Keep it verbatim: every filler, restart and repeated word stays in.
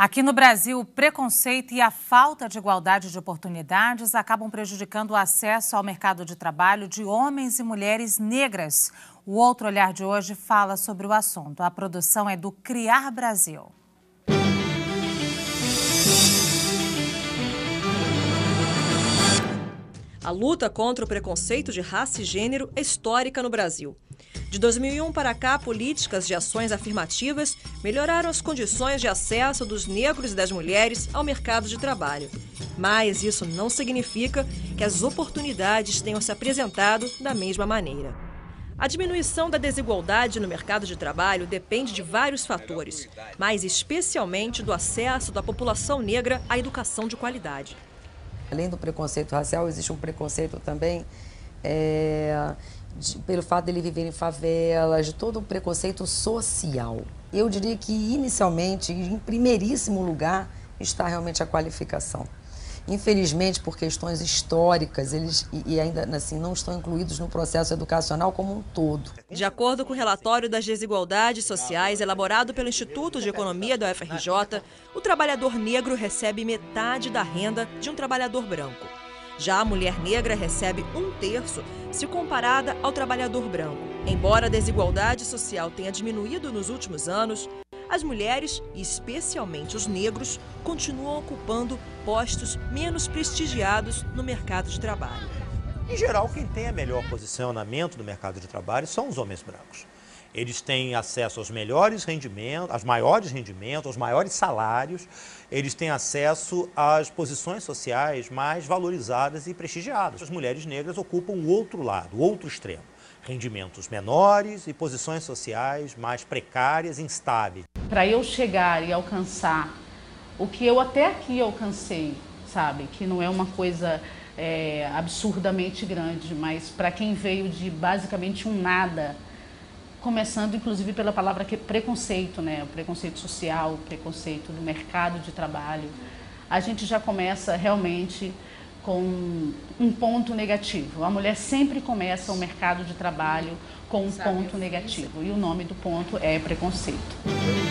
Aqui no Brasil, o preconceito e a falta de igualdade de oportunidades acabam prejudicando o acesso ao mercado de trabalho de homens e mulheres negras. O Outro Olhar de hoje fala sobre o assunto. A produção é do Criar Brasil. A luta contra o preconceito de raça e gênero é histórica no Brasil. De dois mil e um para cá, políticas de ações afirmativas melhoraram as condições de acesso dos negros e das mulheres ao mercado de trabalho. Mas isso não significa que as oportunidades tenham se apresentado da mesma maneira. A diminuição da desigualdade no mercado de trabalho depende de vários fatores, mas especialmente do acesso da população negra à educação de qualidade. Além do preconceito racial, existe um preconceito também é, de, pelo fato de ele viver em favelas, de todo um preconceito social. Eu diria que, inicialmente, em primeiríssimo lugar, está realmente a qualificação. Infelizmente, por questões históricas, eles e ainda assim não estão incluídos no processo educacional como um todo. De acordo com o relatório das desigualdades sociais elaborado pelo Instituto de Economia da U F R J, o trabalhador negro recebe metade da renda de um trabalhador branco. Já a mulher negra recebe um terço se comparada ao trabalhador branco. Embora a desigualdade social tenha diminuído nos últimos anos, as mulheres, e especialmente os negros, continuam ocupando postos menos prestigiados no mercado de trabalho. Em geral, quem tem a melhor posicionamento no mercado de trabalho são os homens brancos. Eles têm acesso aos melhores rendimentos, aos maiores rendimentos, aos maiores salários, eles têm acesso às posições sociais mais valorizadas e prestigiadas. As mulheres negras ocupam o outro lado, o outro extremo. Rendimentos menores e posições sociais mais precárias e instáveis. Para eu chegar e alcançar o que eu até aqui alcancei, sabe? Que não é uma coisa é, absurdamente grande, mas para quem veio de basicamente um nada, começando inclusive pela palavra que é preconceito, né? O preconceito social, o preconceito do mercado de trabalho, a gente já começa realmente com um ponto negativo. A mulher sempre começa o mercado de trabalho com um ponto negativo e o nome do ponto é preconceito.